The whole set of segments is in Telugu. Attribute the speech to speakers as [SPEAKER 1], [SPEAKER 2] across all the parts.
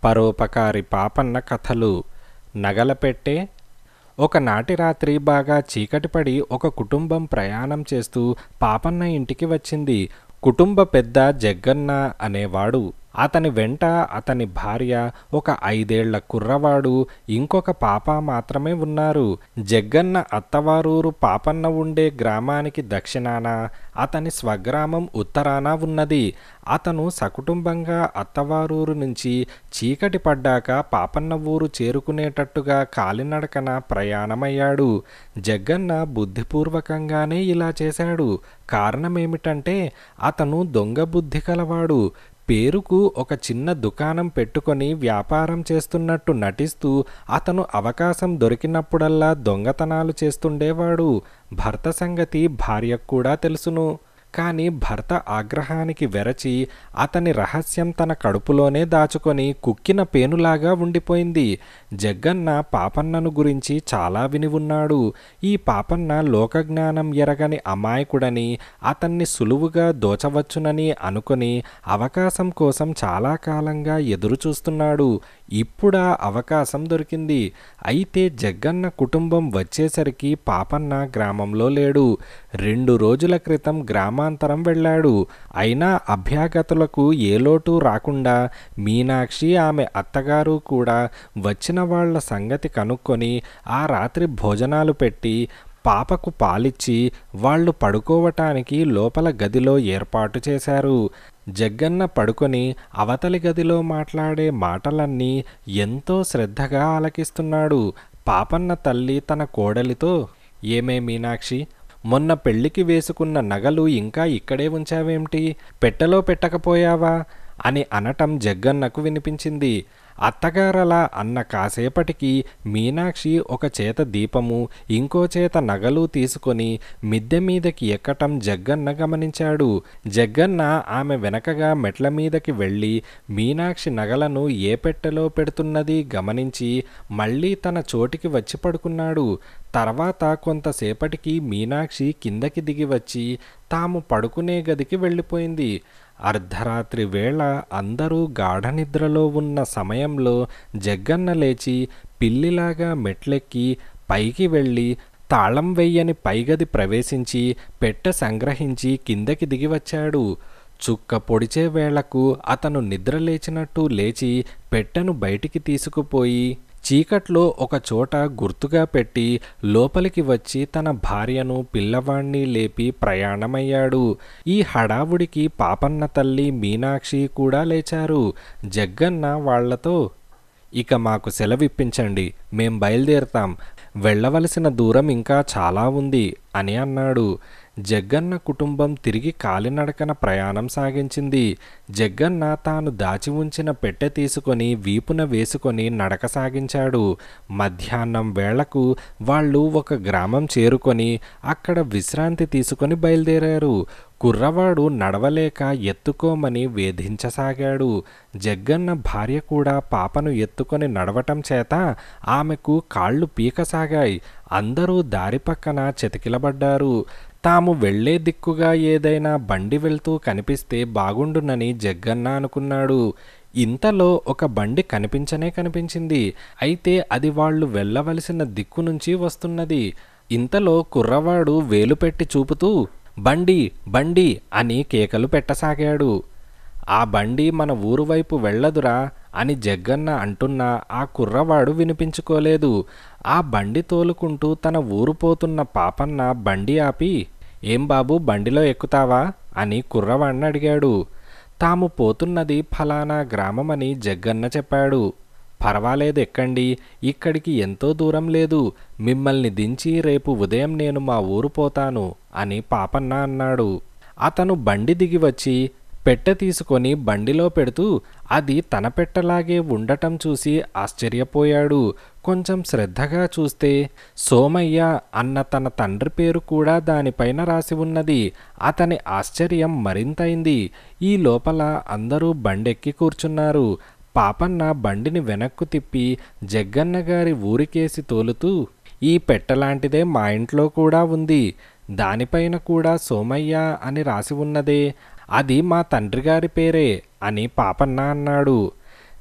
[SPEAKER 1] పరోపకారి పాపన్న కథలు. నగలపెట్టే. ఒకనాటి రాత్రి బాగా చీకటిపడి ఒక కుటుంబం ప్రయాణం చేస్తూ పాపన్న ఇంటికి వచ్చింది. కుటుంబ పెద్ద జగ్గన్న అనేవాడు. అతని వెంట అతని భార్య, ఒక 5 ఏళ్ల కుర్రవాడు, ఇంకొక పాప మాత్రమే ఉన్నారు. జగ్గన్న అత్తవారూరు పాపన్న ఉండే గ్రామానికి దక్షిణాన, అతని స్వగ్రామం ఉత్తరాన ఉన్నది. అతను సకుటుంబంగా అత్తవారూరు నుంచి చీకటి పడ్డాక పాపన్న ఊరు చేరుకునేటట్టుగా కాలినడకన ప్రయాణమయ్యాడు. జగ్గన్న బుద్ధిపూర్వకంగానే ఇలా చేశాడు. కారణమేమిటంటే అతను దొంగ బుద్ధి కలవాడు. పేరుకు ఒక చిన్న దుకాణం పెట్టుకొని వ్యాపారం చేస్తున్నట్టు నటిస్తూ అతను అవకాశం దొరికినప్పుడల్లా దొంగతనాలు చేస్తుండేవాడు. భర్త సంగతి భార్యకు కూడా తెలుసును. కానీ భర్త ఆగ్రహానికి వెరచి అతని రహస్యం తన కడుపులోనే దాచుకొని కుక్కిన పేనులాగా ఉండిపోయింది. జగ్గన్న పాపన్నను గురించి చాలా విని ఉన్నాడు. ఈ పాపన్న లోకజ్ఞానం ఎరగని అమాయకుడని, అతన్ని సులువుగా దోచవచ్చునని అనుకొని అవకాశం కోసం చాలా కాలంగా ఎదురు చూస్తున్నాడు. ఇప్పుడా అవకాశం దొరికింది. అయితే జగ్గన్న కుటుంబం వచ్చేసరికి పాపన్న గ్రామంలో లేడు. 2 రోజుల క్రితం గ్రామాంతరం వెళ్ళాడు. అయినా అభ్యాగతులకు ఏ లోటు రాకుండా మీనాక్షి, ఆమె అత్తగారు కూడా వచ్చిన వాళ్ల సంగతి కనుక్కొని ఆ రాత్రి భోజనాలు పెట్టి పాపకు పాలిచ్చి వాళ్ళు పడుకోవటానికి లోపల గదిలో ఏర్పాటు చేశారు. జగ్గన్న పడుకొని అవతలి గదిలో మాట్లాడే మాటలన్నీ ఎంతో శ్రద్ధగా ఆలకిస్తున్నాడు. పాపన్న తల్లి తన కోడలితో, ఏమే మీనాక్షి, మొన్న పెళ్లికి వేసుకున్న నగలు ఇంకా ఇక్కడే ఉంచావేమిటి? పెట్టెలో పెట్టకపోయావా అని అనటం జగ్గన్నకు వినిపించింది. అత్తగారలా అన్న కాసేపటికి మీనాక్షి ఒక చేత దీపము, ఇంకో చేత నగలు తీసుకొని మిద్దె మీదకి ఎక్కటం జగ్గన్న గమనించాడు. జగ్గన్న ఆమె వెనకగా మెట్ల మీదకి వెళ్ళి మీనాక్షి నగలను ఏ పెట్టెలో పెడుతున్నది గమనించి మళ్ళీ తన చోటికి వచ్చి పడుకున్నాడు. తర్వాత కొంతసేపటికి మీనాక్షి కిందకి దిగి వచ్చి తాము పడుకునే గదికి వెళ్ళిపోయింది. అర్ధరాత్రి వేళ అందరూ గాఢనిద్రలో ఉన్న సమయంలో జగ్గన్న లేచి పిల్లిలాగా మెట్లెక్కి పైకి వెళ్ళి తాళం వెయ్యని పైగది ప్రవేశించి పెట్టె సంగ్రహించి కిందకి దిగి వచ్చాడు. చుక్క పొడిచే వేళకు అతను నిద్రలేచినట్టు లేచి పెట్టెను బయటికి తీసుకుపోయి చీకట్లో ఒక చోట గుర్తుగా పెట్టి లోపలికి వచ్చి తన భార్యను, పిల్లవాణ్ణి లేపి ప్రయాణమయ్యాడు. ఈ హడావుడికి పాపన్న తల్లి మీనాక్షి కూడా లేచారు. జగ్గన్న వాళ్లతో, ఇక మాకు సెలవిప్పించండి, మేం బయలుదేరతాం, వెళ్ళవలసిన దూరం ఇంకా చాలా ఉంది అని అన్నాడు. జగ్గన్న కుటుంబం తిరిగి కాలినడకన ప్రయాణం సాగించింది. జగ్గన్న తాను దాచి ఉంచిన పెట్టె తీసుకొని వీపున వేసుకొని నడక సాగించాడు. మధ్యాహ్నం వేళకు వాళ్ళు ఒక గ్రామం చేరుకొని అక్కడ విశ్రాంతి తీసుకొని బయలుదేరారు. కుర్రవాడు నడవలేక ఎత్తుకోమని వేధించసాగాడు. జగ్గన్న భార్య కూడా పాపను ఎత్తుకొని నడవటం చేత ఆమెకు కాళ్ళు పీకసాగాయి. అందరూ దారి పక్కన చతికిలబడ్డారు. తాము వెళ్లే దిక్కుగా ఏదైనా బండి వెళ్తూ కనిపిస్తే బాగుండునని జగ్గన్న అనుకున్నాడు. ఇంతలో ఒక బండి కనిపించింది. అయితే అది వాళ్ళు వెళ్ళవలసిన దిక్కు నుంచి వస్తున్నది. ఇంతలో కుర్రవాడు వేలు పెట్టి చూపుతూ, బండి బండి అని కేకలు పెట్టసాగాడు. ఆ బండి మన ఊరు వైపు వెళ్ళదురా అని జగ్గన్న అంటున్నా ఆ కుర్రవాడు వినిపించుకోలేదు. ఆ బండి తోలుకుంటూ తన ఊరు పోతున్న పాపన్న బండి ఆపి, ఏం బాబు, బండిలో ఎక్కుతావా అని కుర్రవాణ్ణి అడిగాడు. తాము పోతున్నది ఫలానా గ్రామమని జగ్గన్న చెప్పాడు. పర్వాలేదు, ఎక్కండి, ఇక్కడికి ఎంతో దూరం లేదు, మిమ్మల్ని దించి రేపు ఉదయం నేను మా ఊరు పోతాను అని పాపన్న అన్నాడు. అతను బండి దిగి వచ్చి పెట్టె తీసుకొని బండిలో పెడుతూ అది తన పెట్టలాగే ఉండటం చూసి ఆశ్చర్యపోయాడు. కొంచెం శ్రద్ధగా చూస్తే సోమయ్య అన్న తన తండ్రి పేరు కూడా దానిపైన రాసి ఉన్నది. అతని ఆశ్చర్యం మరింతైంది. ఈ లోపల అందరూ బండెక్కి కూర్చున్నారు. పాపన్న బండిని వెనక్కు తిప్పి జగ్గన్న గారి ఊరికేసి తోలుతూ, ఈ పెట్టలాంటిదే మా ఇంట్లో కూడా ఉంది, దానిపైన కూడా సోమయ్య అని రాసి ఉన్నదే, అది మా తండ్రిగారి పేరే అని పాపన్న అన్నాడు.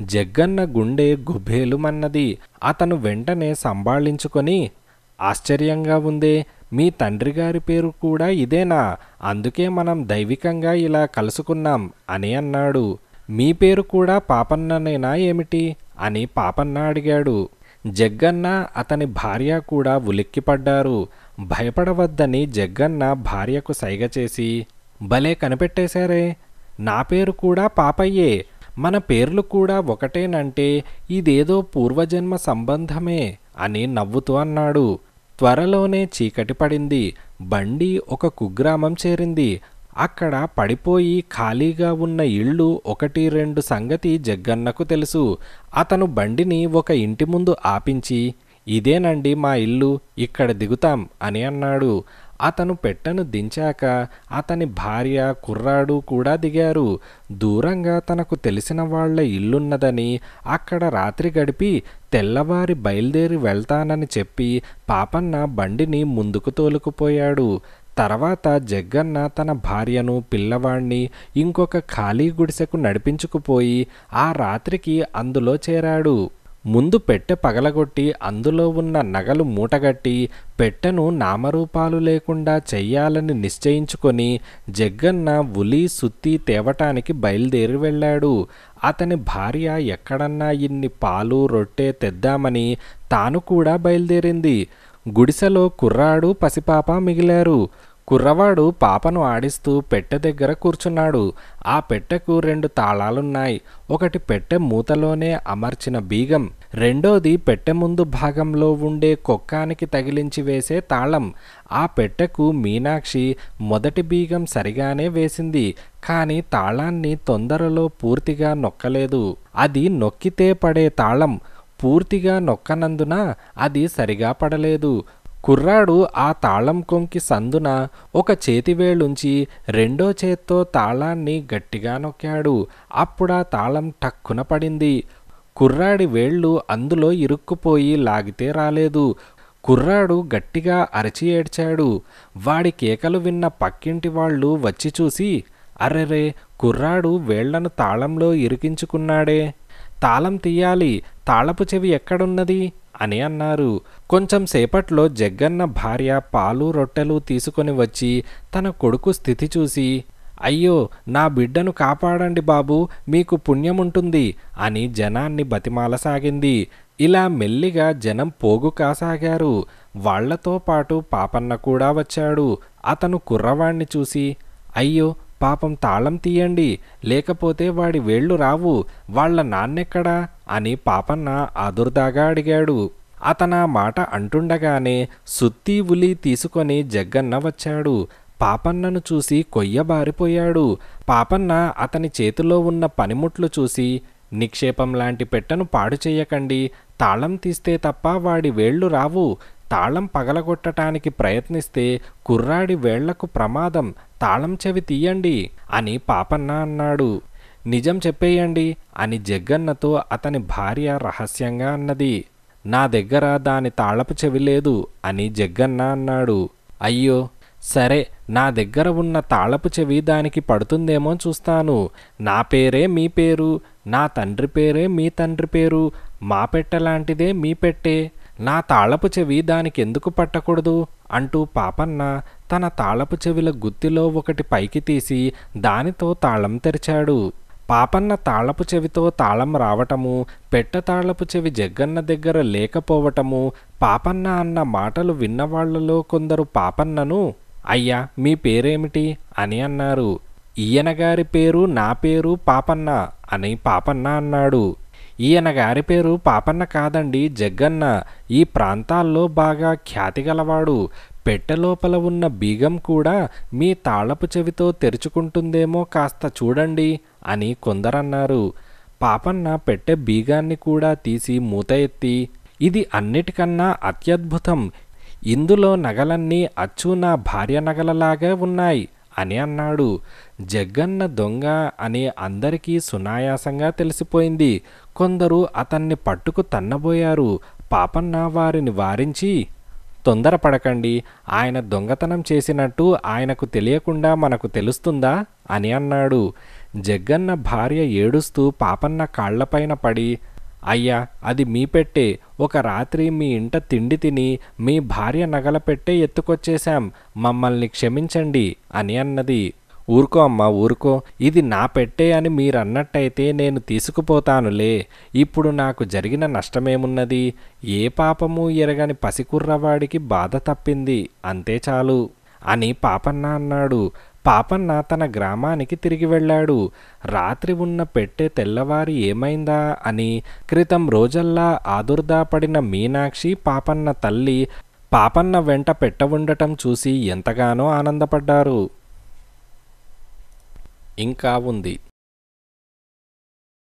[SPEAKER 1] జగ్గన్న గుండె గుబేలుమన్నది. అతను వెంటనే సంభాళించుకొని, ఆశ్చర్యంగా ఉందే, మీ తండ్రిగారి పేరు కూడా ఇదేనా? అందుకే మనం దైవికంగా ఇలా కలుసుకున్నాం అని అన్నాడు. మీ పేరు కూడా పాపన్ననేనా ఏమిటి అని పాపన్న అడిగాడు. జగ్గన్న అతని భార్య కూడా ఉలిక్కిపడ్డారు. భయపడవద్దని జగ్గన్న భార్యకు సైగ చేసి, భలే కనిపెట్టేశారే, నా పేరు కూడా పాపయ్యే, మన పేర్లు కూడా ఒకటేనంటే ఇదేదో పూర్వజన్మ సంబంధమే అని నవ్వుతూ అన్నాడు. త్వరలోనే చీకటి పడింది. బండి ఒక కుగ్రామం చేరింది. అక్కడ పడిపోయి ఖాళీగా ఉన్న ఇళ్ళు 1-2 సంగతి జగ్గన్నకు తెలుసు. అతను బండిని ఒక ఇంటి ముందు ఆపించి, ఇదేనండి మా ఇల్లు, ఇక్కడ దిగుతాం అని అన్నాడు. అతను పెట్టెను దించాక అతని భార్య, కుర్రాడు కూడా దిగారు. దూరంగా తనకు తెలిసిన వాళ్ల ఇల్లున్నదని, అక్కడ రాత్రి గడిపి తెల్లవారి బయలుదేరి వెళ్తానని చెప్పి పాపన్న బండిని ముందుకు తోలుకుపోయాడు. తర్వాత జగ్గన్న తన భార్యను, పిల్లవాణ్ణి ఇంకొక ఖాళీ గుడిసెకు నడిపించుకుపోయి ఆ రాత్రికి అందులో చేరాడు. ముందు పెట్టె పగలగొట్టి అందులో ఉన్న నగలు మూటగట్టి పెట్టెను నామరూపాలు లేకుండా చెయ్యాలని నిశ్చయించుకొని జగ్గన్న ఉలి, సుత్తి తేవటానికి బయలుదేరి వెళ్ళాడు. అతని భార్య ఎక్కడన్నా ఇన్ని పాలు, రొట్టె తెద్దామని తాను కూడా బయలుదేరింది. గుడిసెలో కుర్రాడు, పసిపాప మిగిలారు. కుర్రవాడు పాపను ఆడిస్తూ పెట్టె దగ్గర కూర్చున్నాడు. ఆ పెట్టెకు 2 తాళాలున్నాయి. ఒకటి పెట్టె మూతలోనే అమర్చిన బీగం, రెండోది పెట్టె ముందు భాగంలో ఉండే కొక్కానికి తగిలించి వేసే తాళం. ఆ పెట్టెకు మీనాక్షి మొదటి బీగం సరిగానే వేసింది, కానీ తాళాన్ని తొందరలో పూర్తిగా నొక్కలేదు. అది నొక్కితే పడే తాళం, పూర్తిగా నొక్కనందున అది సరిగా పడలేదు. కుర్రాడు ఆ తాళం కొంకి సందున ఒక చేతివేళుంచి రెండో చేత్తో తాళాన్ని గట్టిగా నొక్కాడు. అప్పుడా తాళం టక్కున పడింది. కుర్రాడి వేళ్ళు అందులో ఇరుక్కుపోయి లాగితే రాలేదు. కుర్రాడు గట్టిగా అరచి ఏడ్చాడు. వాడి కేకలు విన్న పక్కింటి వాళ్ళు వచ్చి చూసి, అరెరే, కుర్రాడు వేళ్లను తాళంలో ఇరికించుకున్నాడే, తాళం తీయాలి, తాళపు చెవి ఎక్కడున్నది అని అన్నారు. కొంచెం సేపట్లో జగ్గన్న భార్య పాలు, రొట్టెలు తీసుకొని వచ్చి తన కొడుకు స్థితి చూసి, అయ్యో, నా బిడ్డను కాపాడండి బాబు, మీకు పుణ్యముంటుంది అని జనాన్ని బతిమాలసాగింది. ఇలా మెల్లిగా జనం పోగు కాసాగారు. వాళ్లతో పాటు పాపన్న కూడా వచ్చాడు. అతను కుర్రవాణ్ణి చూసి, అయ్యో పాపం, తాళం తీయండి, లేకపోతే వాడి వేళ్లు రావు, వాళ్ల నాన్నెక్కడా అని పాపన్న ఆదుర్దాగా అడిగాడు. అతనా మాట అంటుండగానే సుత్తి, ఉలి తీసుకొని జగ్గన్న వచ్చాడు. పాపన్నను చూసి కొయ్యబారిపోయాడు. పాపన్న అతని చేతిలో ఉన్న పనిముట్లు చూసి, నిక్షేపం లాంటి పెట్టెను పాడు చెయ్యకండి, తాళం తీస్తే తప్ప వాడి వేళ్లు రావు, తాళం పగలగొట్టడానికి ప్రయత్నిస్తే కుర్రాడి వేళ్లకు ప్రమాదం, తాళం చెవి తీయండి అని పాపన్న అన్నాడు. నిజం చెప్పేయండి అని జగ్గన్నతో అతని భార్య రహస్యంగా అన్నది. నా దగ్గర దాని తాళపు చెవి లేదు అని జగ్గన్న అన్నాడు. అయ్యో, సరే, నా దగ్గర ఉన్న తాళపు చెవి దానికి పడుతుందేమో చూస్తాను. నా పేరే మీ పేరు, నా తండ్రి పేరే మీ తండ్రి పేరు, మా పెట్టెలాంటిదే మీ పెట్టే, నా తాళపు చెవి దానికెందుకు పట్టకూడదు అంటూ పాపన్న తన తాళపు చెవిల గుత్తిలో ఒకటి పైకి తీసి దానితో తాళం తెరిచాడు. పాపన్న తాళపు చెవితో తాళం రావటము, పెట్టె తాళపు చెవి జగ్గన్న దగ్గర లేకపోవటము, పాపన్న అన్న మాటలు విన్నవాళ్లలో కొందరు పాపన్నను, అయ్యా, మీ పేరేమిటి అని అన్నారు. ఈయనగారి పేరు నా పేరు పాపన్న అని పాపన్న అన్నాడు. ఈయన గారి పేరు పాపన్న కాదండి, జగ్గన్న, ఈ ప్రాంతాల్లో బాగా ఖ్యాతిగలవాడు. పెట్టెలోపల ఉన్న బీగం కూడా మీ తాళపు చెవితో తెరుచుకుంటుందేమో, కాస్త చూడండి అని కొందరన్నారు. పాపన్న పెట్టె బీగాన్ని కూడా తీసి మూత ఎత్తి, ఇది అన్నిటికన్నా అత్యద్భుతం, ఇందులో నగలన్నీ అచ్చు నా భార్య నగలలాగే ఉన్నాయి అని అన్నాడు. జగ్గన్న దొంగ అని అందరికీ సునాయాసంగా తెలిసిపోయింది. కొందరు అతన్ని పట్టుకు తన్నబోయారు. పాపన్న వారిని వారించి, తొందరపడకండి, ఆయన దొంగతనం చేసినట్టు ఆయనకు తెలియకుండా మనకు తెలుస్తుందా అని అన్నాడు. జగ్గన్న భార్య ఏడుస్తూ పాపన్న కాళ్లపైన పడి, అయ్యా, అది మీ పెట్టే. ఒక రాత్రి మీ ఇంట తిండి తిని మీ భార్య నగల పెట్టే ఎత్తుకొచ్చేశాం, మమ్మల్ని క్షమించండి అని అన్నది. ఊరుకో అమ్మా, ఊరుకో. ఇది నా పెట్టే అని మీరన్నట్టయితే నేను తీసుకుపోతానులే. ఇప్పుడు నాకు జరిగిన నష్టమేమున్నది? ఏ పాపము ఎరగని పసికుర్రవాడికి బాధ తప్పింది, అంతే చాలు అని పాపన్న అన్నాడు. పాపన్న తన గ్రామానికి తిరిగి వెళ్ళాడు. రాత్రి ఉన్న పెట్టె తెల్లవారి ఏమైందా అని క్రితం రోజల్లా ఆదుర్దాపడిన మీనాక్షి, పాపన్న తల్లి పాపన్న వెంట పెట్ట ఉండటం చూసి ఎంతగానో ఆనందపడ్డారు. ఇంకా ఉంది.